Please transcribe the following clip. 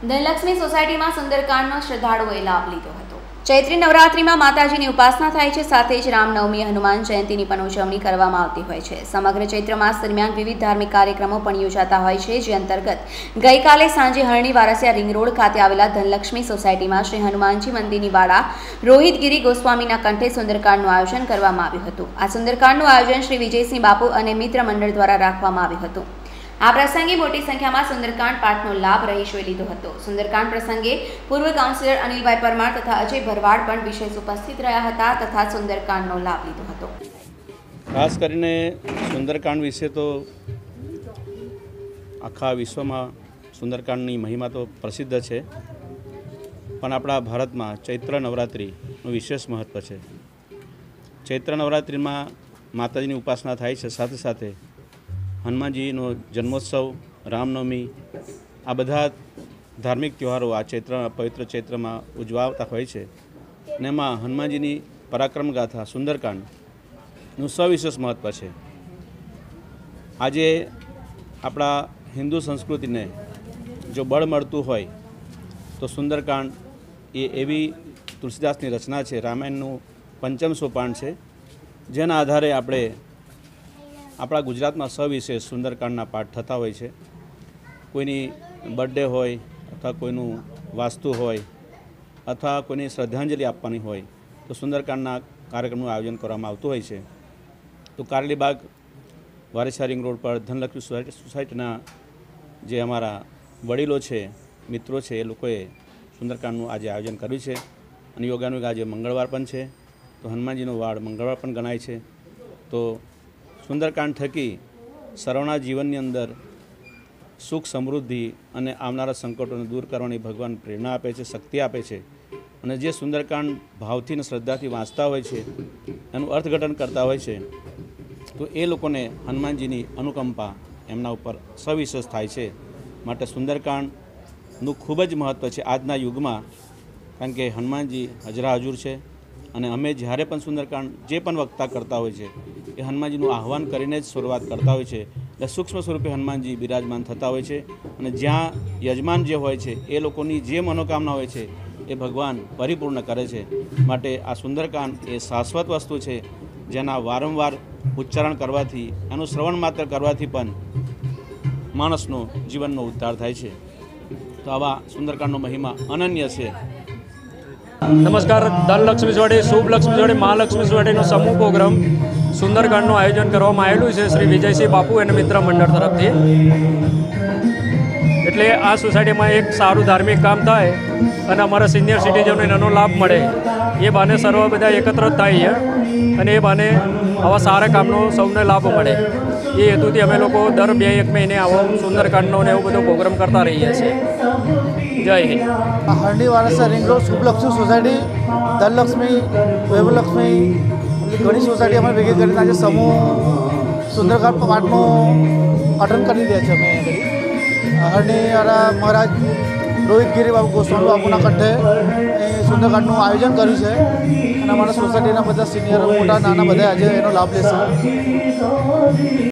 ધનલક્ષ્મી સોસાયટીમાં સુંદરકાંડનો શ્રદ્ધાળુઓએ લાભ લીધો હતો। ચૈત્રી નવરાત્રિમાં માતાજીની ઉપાસના થાય છે, સાથે જ રામનવમી, હનુમાન જયંતિની પણ ઉજવણી કરવામાં આવતી હોય છે। સમગ્ર ચૈત્ર માસ દરમિયાન વિવિધ ધાર્મિક કાર્યક્રમો પણ યોજાતા હોય છે, જે અંતર્ગત ગઈકાલે સાંજે હરણી વારસિયા રિંગ રોડ ખાતે આવેલા ધનલક્ષ્મી સોસાયટીમાં શ્રી હનુમાનજી મંદિરની વાડા રોહિતગીરી ગોસ્વામીના કંઠે સુંદરકાંડનું આયોજન કરવામાં આવ્યું હતું। આ સુંદરકાંડનું આયોજન શ્રી વિજયસિંહ બાપુ અને મિત્ર મંડળ દ્વારા રાખવામાં આવ્યું હતું। આ પ્રસંગે મોટી સંખ્યામાં સુંદરકાંડ પાઠનો લાભ રહીશોએ લીધો હતો। સુંદરકાંડ પ્રસંગે પૂર્વ કાઉન્સિલર અનિલભાઈ પરમાર તથા અજય ભરવાડ પણ વિશેષ ઉપસ્થિત રહ્યા હતા તથા સુંદરકાંડનો લાભ લીધો હતો। ખાસ કરીને સુંદરકાંડ વિશે તો આખા વિશ્વમાં સુંદરકાંડની મહિમા તો પ્રસિદ્ધ છે, પણ આપણા ભારતમાં ચૈત્ર નવરાત્રિનું વિશેષ મહત્ત્વ છે। ચૈત્ર નવરાત્રિમાં માતાજીની ઉપાસના થાય છે, સાથે સાથે હનુમાનજીનો જન્મોત્સવ, રામનવમી, આ બધા ધાર્મિક તહેવારો આ પવિત્ર ચૈત્રમાં ઉજવાતા હોય છે। અને એમાં હનુમાનજીની પરાક્રમ ગાથા સુંદરકાંડનું સવિશેષ મહત્ત્વ છે। આજે આપણા હિન્દુ સંસ્કૃતિને જો બળ મળતું હોય તો સુંદરકાંડ એ એવી તુલસીદાસની રચના છે, રામાયણનું પંચમ સોપાન છે, જેના આધારે આપણે આપણા ગુજરાતમાં સવિશેષ સુંદરકાંડના પાઠ થતા હોય છે। કોઈની બર્થડે હોય અથવા કોઈનું વાસ્તુ હોય અથવા કોઈની શ્રદ્ધાંજલિ આપવાની હોય તો સુંદરકાંડના કાર્યક્રમનું આયોજન કરવામાં આવતું હોય છે। તો કારેલીબાગ વારસિયા રિંગ રોડ પર ધનલક્ષ્મી સોસાયટીના જે અમારા વડીલો છે, મિત્રો છે, એ લોકોએ સુંદરકાંડનું આજે આયોજન કર્યું છે। અને યોગાનુયોગ આજે મંગળવાર પણ છે, તો હનુમાનજીનો વાડ મંગળવાર પણ ગણાય છે। તો સુંદરકાંડ થકી સર્વના જીવનની અંદર સુખ, સમૃદ્ધિ અને આવનારા સંકટોને દૂર કરવાની ભગવાન પ્રેરણા આપે છે, શક્તિ આપે છે। અને જે સુંદરકાંડ ભાવથી અને શ્રદ્ધાથી વાંચતા હોય છે, એનું અર્થઘટન કરતા હોય છે, તો એ લોકોને હનુમાનજીની અનુકંપા એમના ઉપર સવિશેષ થાય છે। માટે સુંદરકાંડનું ખૂબ જ મહત્ત્વ છે આજના યુગમાં, કારણ કે હનુમાનજી હજરા હજુર છે। અને અમે જ્યારે પણ સુંદરકાંડ જે પણ વક્તા કરતા હોય છે એ હનુમાનજીનું આહ્વાન કરીને જ શરૂઆત કરતા હોય છે। એટલે સૂક્ષ્મ સ્વરૂપે હનુમાનજી બિરાજમાન થતા હોય છે અને જ્યાં યજમાન જે હોય છે એ લોકોની જે મનોકામના હોય છે એ ભગવાન પરિપૂર્ણ કરે છે। માટે આ સુંદરકાંડ એ શાશ્વત વસ્તુ છે, જેના વારંવાર ઉચ્ચારણ કરવાથી, એનું શ્રવણ માત્ર કરવાથી પણ માણસનો જીવનનો ઉદ્ધાર થાય છે। તો આવા સુંદરકાંડનો મહિમા અનન્ય છે। નમસ્કાર। ધનલક્ષ્મી સોસાયટી, શુભલક્ષ્મી સોસાયટી, મહાલક્ષ્મી સોસાયટીનો સમૂહ પ્રોગ્રામ સુંદરકાંડનું આયોજન કરવામાં આવેલું છે શ્રી વિજયસિંહ બાપુ અને મિત્ર મંડળ તરફથી। એટલે આ સોસાયટીમાં એક સારું ધાર્મિક કામ થાય અને અમારા સિનિયર સિટીઝનોને એનો લાભ મળે, એ બહાને સર્વ બધા એકત્ર થાય છે અને એ બહાને આવા સારા કામનો સૌને લાભ મળે, એ હેતુથી અમે લોકો દર 2-1 મહિને આવો સુંદરકાંડનો ને એવું બધો પ્રોગ્રામ કરતા રહીએ છીએ। જય Hind. Harni Varasiya ring road, Shubhlakshmi society, Dhanlakshmi, Vaibhavlakshmi, ઘણી સોસાયટી અમે ભેગી કરીને આજે સમૂહ સુંદરકાંડ પાઠનું અટેન્ડ કરી રહ્યા છીએ। અમે હરણી વાળા મહારાજ રોહિતગીરી બાપુ ગોસ્વામી બાપુના કંઠે એ સુંદરકાંડનું આયોજન કર્યું છે અને અમારા સોસાયટીના બધા સિનિયર, મોટા, નાના બધા આજે એનો લાભ લેશે।